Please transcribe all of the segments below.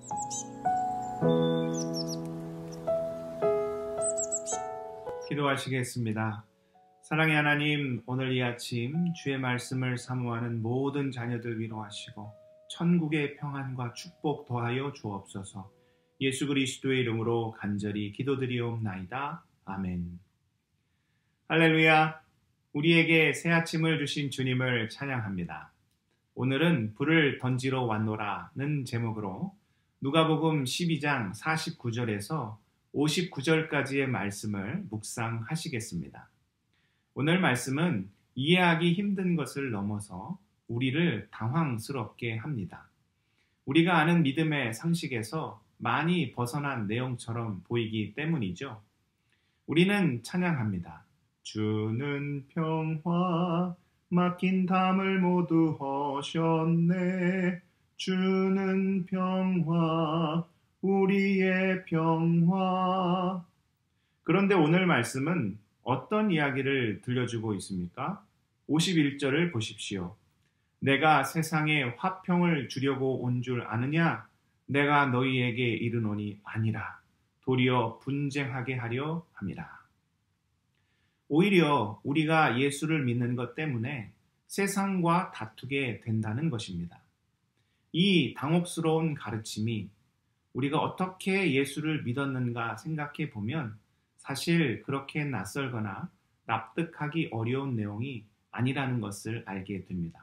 기도하시겠습니다. 사랑의 하나님, 오늘 이 아침 주의 말씀을 사모하는 모든 자녀들 위로하시고 천국의 평안과 축복 더하여 주옵소서. 예수 그리스도의 이름으로 간절히 기도드리옵나이다. 아멘. 할렐루야. 우리에게 새 아침을 주신 주님을 찬양합니다. 오늘은 불을 던지러 왔노라는 제목으로 누가복음 12장 49절에서 59절까지의 말씀을 묵상하시겠습니다. 오늘 말씀은 이해하기 힘든 것을 넘어서 우리를 당황스럽게 합니다. 우리가 아는 믿음의 상식에서 많이 벗어난 내용처럼 보이기 때문이죠. 우리는 찬양합니다. 주는 평화, 막힌 담을 모두 허셨네. 주는 평화, 우리의 평화. 그런데 오늘 말씀은 어떤 이야기를 들려주고 있습니까? 51절을 보십시오. 내가 세상에 화평을 주려고 온 줄 아느냐? 내가 너희에게 이르노니 아니라 도리어 분쟁하게 하려 함이라. 오히려 우리가 예수를 믿는 것 때문에 세상과 다투게 된다는 것입니다. 이 당혹스러운 가르침이 우리가 어떻게 예수를 믿었는가 생각해 보면 사실 그렇게 낯설거나 납득하기 어려운 내용이 아니라는 것을 알게 됩니다.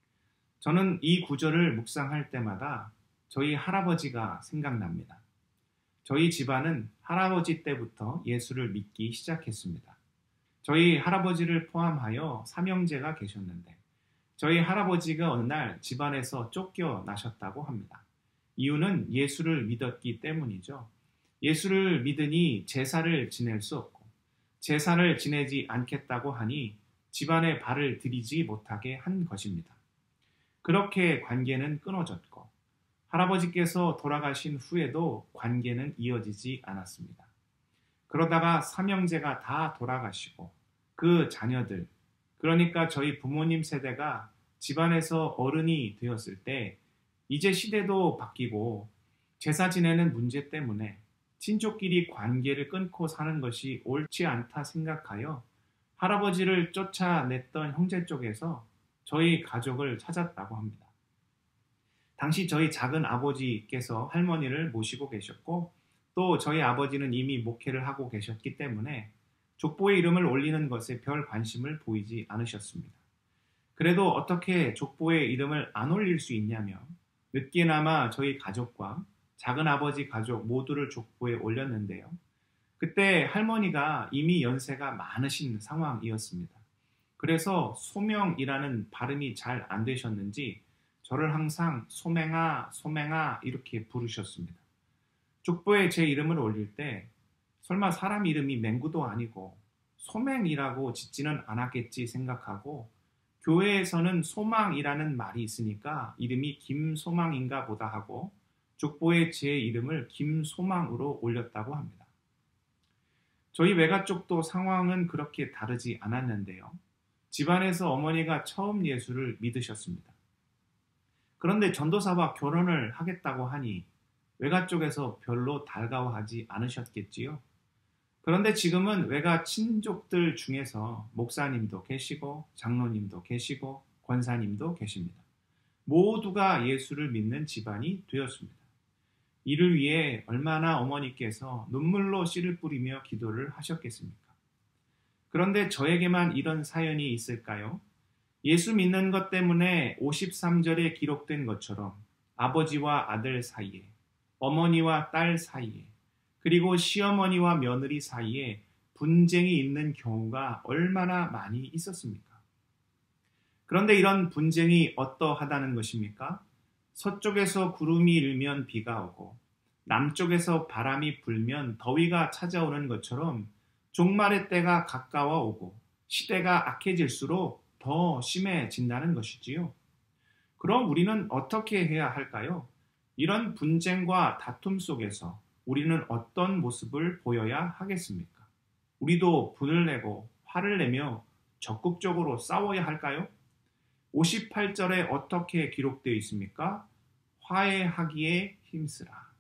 저는 이 구절을 묵상할 때마다 저희 할아버지가 생각납니다. 저희 집안은 할아버지 때부터 예수를 믿기 시작했습니다. 저희 할아버지를 포함하여 삼형제가 계셨는데 저희 할아버지가 어느 날 집안에서 쫓겨나셨다고 합니다. 이유는 예수를 믿었기 때문이죠. 예수를 믿으니 제사를 지낼 수 없고 제사를 지내지 않겠다고 하니 집안에 발을 들이지 못하게 한 것입니다. 그렇게 관계는 끊어졌고 할아버지께서 돌아가신 후에도 관계는 이어지지 않았습니다. 그러다가 삼형제가 다 돌아가시고 그 자녀들, 그러니까 저희 부모님 세대가 집안에서 어른이 되었을 때 이제 시대도 바뀌고 제사 지내는 문제 때문에 친족끼리 관계를 끊고 사는 것이 옳지 않다 생각하여 할아버지를 쫓아냈던 형제 쪽에서 저희 가족을 찾았다고 합니다. 당시 저희 작은 아버지께서 할머니를 모시고 계셨고 또 저희 아버지는 이미 목회를 하고 계셨기 때문에 족보의 이름을 올리는 것에 별 관심을 보이지 않으셨습니다. 그래도 어떻게 족보의 이름을 안 올릴 수 있냐며 늦게나마 저희 가족과 작은아버지 가족 모두를 족보에 올렸는데요. 그때 할머니가 이미 연세가 많으신 상황이었습니다. 그래서 소명이라는 발음이 잘 안 되셨는지 저를 항상 소맹아, 소맹아 이렇게 부르셨습니다. 족보에 제 이름을 올릴 때 설마 사람 이름이 맹구도 아니고 소맹이라고 짓지는 않았겠지 생각하고 교회에서는 소망이라는 말이 있으니까 이름이 김소망인가 보다 하고 족보에 제 이름을 김소망으로 올렸다고 합니다. 저희 외가 쪽도 상황은 그렇게 다르지 않았는데요. 집안에서 어머니가 처음 예수를 믿으셨습니다. 그런데 전도사와 결혼을 하겠다고 하니 외가 쪽에서 별로 달가워하지 않으셨겠지요. 그런데 지금은 외가 친족들 중에서 목사님도 계시고 장로님도 계시고 권사님도 계십니다. 모두가 예수를 믿는 집안이 되었습니다. 이를 위해 얼마나 어머니께서 눈물로 씨를 뿌리며 기도를 하셨겠습니까? 그런데 저에게만 이런 사연이 있을까요? 예수 믿는 것 때문에 53절에 기록된 것처럼 아버지와 아들 사이에, 어머니와 딸 사이에, 그리고 시어머니와 며느리 사이에 분쟁이 있는 경우가 얼마나 많이 있었습니까? 그런데 이런 분쟁이 어떠하다는 것입니까? 서쪽에서 구름이 일면 비가 오고 남쪽에서 바람이 불면 더위가 찾아오는 것처럼 종말의 때가 가까워 오고 시대가 악해질수록 더 심해진다는 것이지요. 그럼 우리는 어떻게 해야 할까요? 이런 분쟁과 다툼 속에서 우리는 어떤 모습을 보여야 하겠습니까? 우리도 분을 내고 화를 내며 적극적으로 싸워야 할까요? 58절에 어떻게 기록되어 있습니까? 화해하기에 힘쓰라.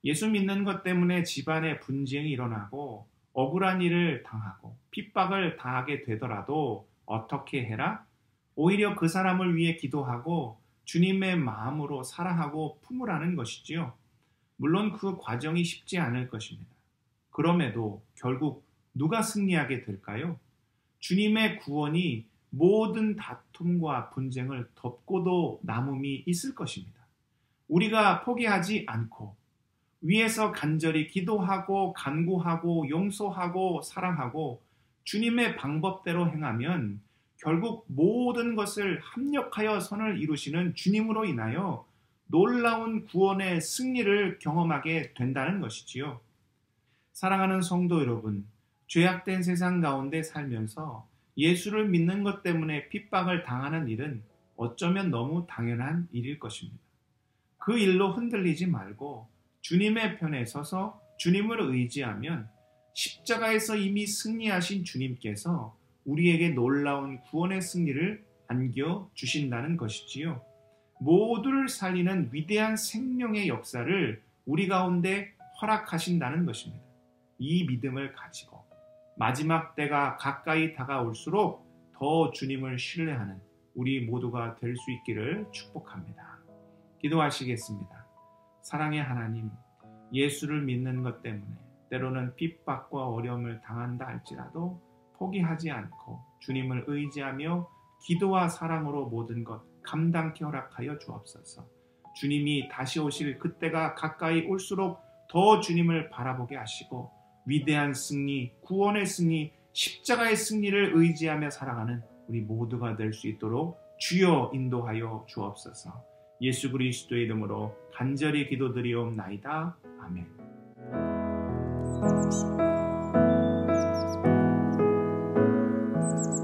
예수 믿는 것 때문에 집안에 분쟁이 일어나고 억울한 일을 당하고 핍박을 당하게 되더라도 어떻게 해라? 오히려 그 사람을 위해 기도하고 주님의 마음으로 사랑하고 품으라는 것이지요. 물론 그 과정이 쉽지 않을 것입니다. 그럼에도 결국 누가 승리하게 될까요? 주님의 구원이 모든 다툼과 분쟁을 덮고도 남음이 있을 것입니다. 우리가 포기하지 않고 위에서 간절히 기도하고 간구하고 용서하고 사랑하고 주님의 방법대로 행하면 결국 모든 것을 합력하여 선을 이루시는 주님으로 인하여 놀라운 구원의 승리를 경험하게 된다는 것이지요. 사랑하는 성도 여러분, 죄악된 세상 가운데 살면서 예수를 믿는 것 때문에 핍박을 당하는 일은 어쩌면 너무 당연한 일일 것입니다. 그 일로 흔들리지 말고 주님의 편에 서서 주님을 의지하면 십자가에서 이미 승리하신 주님께서 우리에게 놀라운 구원의 승리를 안겨주신다는 것이지요. 모두를 살리는 위대한 생명의 역사를 우리 가운데 허락하신다는 것입니다. 이 믿음을 가지고 마지막 때가 가까이 다가올수록 더 주님을 신뢰하는 우리 모두가 될 수 있기를 축복합니다. 기도하시겠습니다. 사랑의 하나님, 예수를 믿는 것 때문에 때로는 핍박과 어려움을 당한다 할지라도 포기하지 않고 주님을 의지하며 기도와 사랑으로 모든 것 감당케 허락하여 주옵소서. 주님이 다시 오실 그때가 가까이 올수록 더 주님을 바라보게 하시고 위대한 승리, 구원의 승리, 십자가의 승리를 의지하며 살아가는 우리 모두가 될 수 있도록 주여 인도하여 주옵소서. 예수 그리스도의 이름으로 간절히 기도드리옵나이다. 아멘.